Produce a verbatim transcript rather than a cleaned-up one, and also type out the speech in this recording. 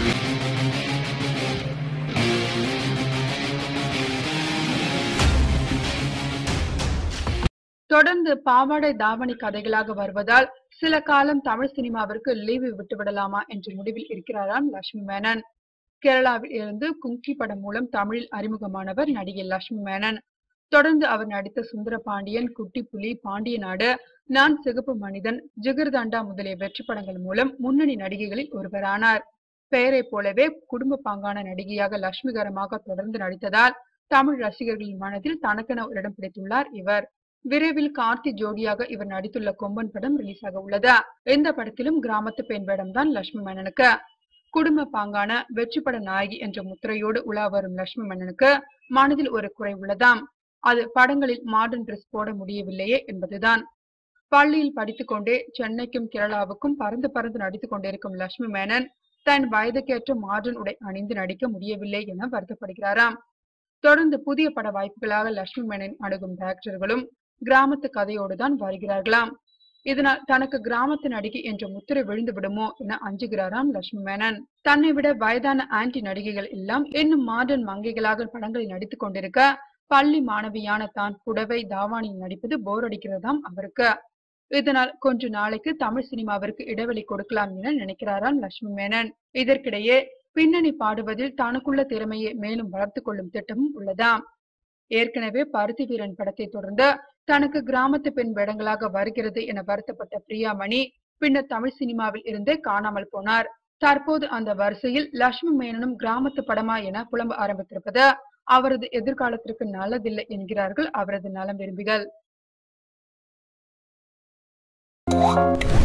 தொடர்ந்து பாவாடை தாவணி கதைகளாக வருவதால் சில காலம் தமிழ் சினிமாவிற்கு லீவு விட்டுவிடலாமா என்ற முடிவில் இருக்கிறாராம் லட்சுமி மேனன். கேரளாவில் இருந்து கும்கி படம் மூலம் தமிழில் அறிமுகமானவர் நடிகை லட்சுமி மேனன். தொடர்ந்து அவர் நடித்த சுந்தர பாண்டியன், குட்டி புலி, பாண்டிய நாடு, நான் சிகப்பு மனிதன், ஜிகர்தண்டா முதலிய வெற்றி படங்கள் மூலம் முன்னணி நடிகைகளில் ஒருவரானார். பெயரை போலவே குடும்ப பாங்கான நடிகையாக லட்சுமிகரமாக தொடர்ந்து நடித்ததால் தமிழ் ரசிகர்களின் மனதில் தனக்கென ஒரு இடம் பிடித்துள்ளார் இவர். விரைவில் கார்த்தி ஜோடியாக இவர் நடித்துள்ள கொம்பன் படம் ரிலீஸ் ஆக உள்ளது. இந்த படத்திலும் கிராமத்து பெண் வேடம்தான் லட்சுமி மேனனுக்கு. குடும்ப பாங்கான வெற்றி பட நாயகி என்ற முத்திரையோடு உலா வரும் லட்சுமி மேனனுக்கு மனதில் ஒரு குறை உள்ளதாம். அது படங்களில் மாடர்ன் டிரெஸ் போட முடியவில்லையே என்பதுதான். பள்ளியில் படித்துக் கொண்டே சென்னைக்கும் கேரளாவுக்கும் பறந்து பறந்து நடித்துக் கொண்டிருக்கும் லட்சுமி மேனன் தன் வயதுக்கேற்ற மாடர்ன் உடை அணிந்து நடிக்க முடியவில்லை என வருத்தப்படுகிறாராம். தொடர்ந்து புதிய பட வாய்ப்புகளாக லட்சுமி மேனன் அணுகும் டைரக்டர்களும் கிராமத்து கதையோடுதான் வருகிறார்களாம். இதனால் தனக்கு கிராமத்து நடிகை என்ற முத்திரை விழுந்து விடுமோ என அஞ்சுகிறாராம் லட்சுமி மேனன். தன்னை விட வயதான ஆன்டி நடிகைகள் எல்லாம் இன்னும் மாடர்ன் மங்கைகளாக படங்களில் நடித்துக் கொண்டிருக்க பள்ளி மாணவியான தான் புடவை தாவாணியில் நடிப்பது போர் அடிக்கிறதாம் அவருக்கு. இதனால் கொஞ்ச நாளைக்கு தமிழ் சினிமாவிற்கு இடைவெளி கொடுக்கலாம் என நினைக்கிறாராம் லட்சுமி மேனன். இதற்கிடையே பின்னணி பாடுவதில் தனக்குள்ள திறமையை மேலும் வளர்த்து கொள்ளும் திட்டமும் உள்ளதாம். ஏற்கனவே பருத்தி வீரன் படத்தை தொடர்ந்து தனக்கு கிராமத்து பெண் வேடங்களாக வருகிறது என வருத்தப்பட்ட பிரியாமணி பின்னர் தமிழ் சினிமாவில் இருந்தே காணாமல் போனார். தற்போது அந்த வரிசையில் லட்சுமி மேனனும் கிராமத்து படமா என புலம்ப ஆரம்பித்திருப்பது அவரது எதிர்காலத்திற்கு நல்லதில்லை என்கிறார்கள் அவரது நலம் விரும்பிகள்.